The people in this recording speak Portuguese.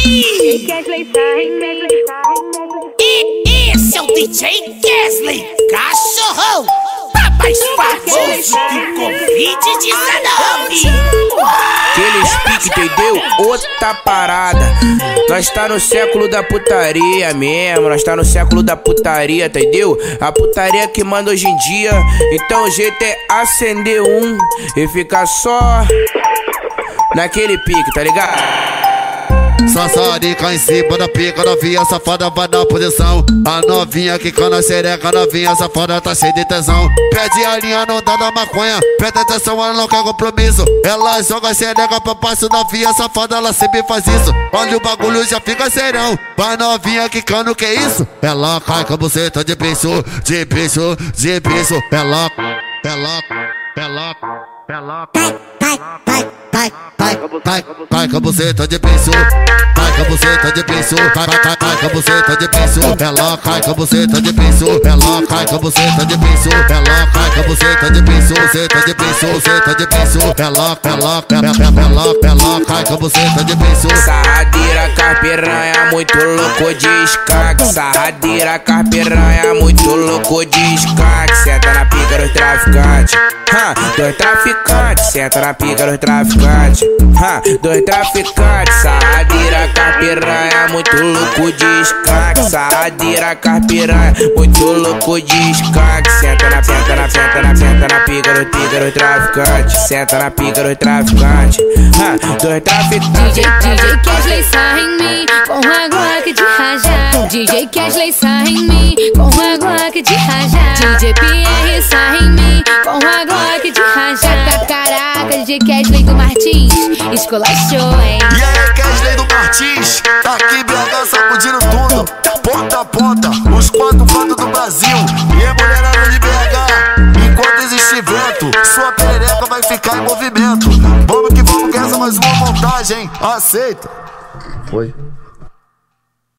E esse é o DJ Kesley, cachorrão, tá mais famoso que Covid-19. Aqueles pique, entendeu? Outra parada. Nós tá no século da putaria mesmo. Nós tá no século da putaria, entendeu? A putaria que manda hoje em dia. Então o jeito é acender um e ficar só naquele pique, tá ligado? Sassarica em cima da pica, novinha safada vai na posição. A novinha que cana xereca, novinha safada tá cheia de tesão. Pede a linha, não dá da maconha, presta atenção, ela não quer compromisso. Ela joga xereca pra baixo, novinha safada, ela sempre faz isso. Olha o bagulho, já fica serão. Vai novinha que cana, o que é isso? Ela cai com a buceta de bicho, de bicho, de bicho. Ela cai com a buceta de bicho, cai com a buceta de bicho, cai com a buceta de bicho. Ela cai com a buceta de bicho, ela cai com a buceta de bicho, ela cai com a buceta de bicho, buceta de bicho, buceta de bicho. Ela cai com a buceta de bicho. Sarradeira, carpiranha, muito louco de escaque. Sarradeira, carpiranha, muito louco de escaque. Senta na pica dos traficantes, dois traficantes. Senta na pica dos traficantes, dois traficantes. Sarradeira, carpiranha, muito louco de escaque. Sarradeira, carpiranha, muito louco de escaque. Senta na pica dos traficantes. Senta na pica dos traficantes, dois traficantes. DJ Kesley sarra em mim com a Glock de rajar. DJ Kesley sarra em mim com a Glock de rajar. DJ Pierre sarra em mim com a Glock de rajar. Caraca, DJ Kesley do Martins esculachou, hein? E aí, Kesley do Martins, tá aqui BH sacudindo tudo, ponta a ponta, os quatro cantos do Brasil. E a mulherada de BH, enquanto existir vento, sua perereca vai ficar em movimento. Vamos que essa é mais uma montagem, hein? Aceita. Foi.